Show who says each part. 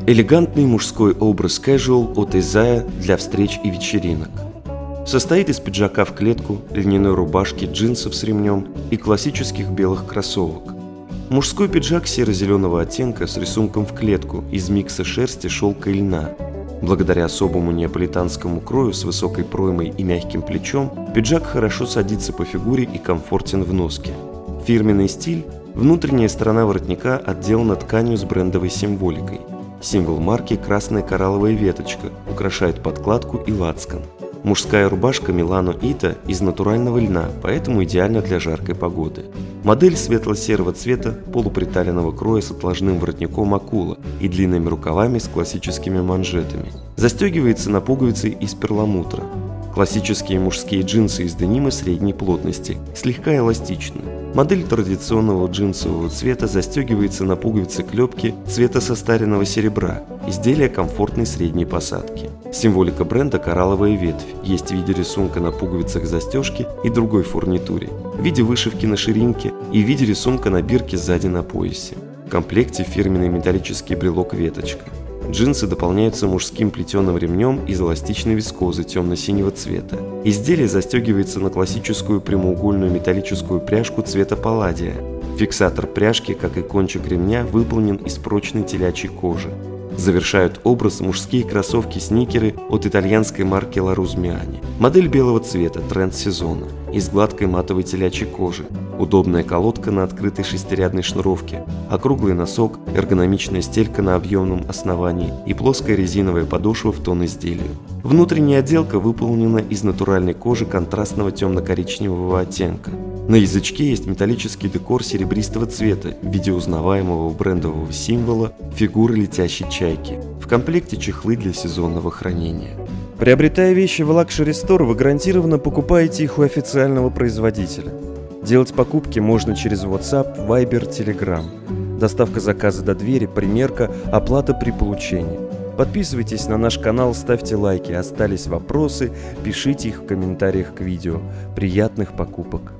Speaker 1: Элегантный мужской образ casual от Isaiah для встреч и вечеринок. Состоит из пиджака в клетку, льняной рубашки, джинсов с ремнем и классических белых кроссовок. Мужской пиджак серо-зеленого оттенка с рисунком в клетку из микса шерсти, шелка и льна. Благодаря особому неаполитанскому крою с высокой проймой и мягким плечом, пиджак хорошо садится по фигуре и комфортен в носке. Фирменный стиль – внутренняя сторона воротника отделана тканью с брендовой символикой. Символ марки – красная коралловая веточка, украшает подкладку и лацкан. Мужская рубашка Milano Ita из натурального льна, поэтому идеальна для жаркой погоды. Модель светло-серого цвета, полуприталенного кроя с отложным воротником акула и длинными рукавами с классическими манжетами. Застегивается на пуговицы из перламутра. Классические мужские джинсы из денима средней плотности, слегка эластичны. Модель традиционного джинсового цвета застегивается на пуговицы клепки цвета состаренного серебра, изделие комфортной средней посадки. Символика бренда коралловая ветвь, есть в виде рисунка на пуговицах застежки и другой фурнитуре, в виде вышивки на ширинке и в виде рисунка на бирке сзади на поясе. В комплекте фирменный металлический брелок-веточка. Джинсы дополняются мужским плетеным ремнем из эластичной вискозы темно-синего цвета. Изделие застегивается на классическую прямоугольную металлическую пряжку цвета палладия. Фиксатор пряжки, как и кончик ремня, выполнен из прочной телячьей кожи. Завершают образ мужские кроссовки-сникеры от итальянской марки La Rusmiani. Модель белого цвета, тренд сезона, из гладкой матовой телячьей кожи. Удобная колодка на открытой шестирядной шнуровке, округлый носок, эргономичная стелька на объемном основании и плоская резиновая подошва в тон изделию. Внутренняя отделка выполнена из натуральной кожи контрастного темно-коричневого оттенка. На язычке есть металлический декор серебристого цвета в виде узнаваемого брендового символа фигуры летящей чайки. В комплекте чехлы для сезонного хранения.
Speaker 2: Приобретая вещи в Luxury Store, вы гарантированно покупаете их у официального производителя. Делать покупки можно через WhatsApp, Viber, Telegram. Доставка заказа до двери, примерка, оплата при получении. Подписывайтесь на наш канал, ставьте лайки. Остались вопросы, пишите их в комментариях к видео. Приятных покупок!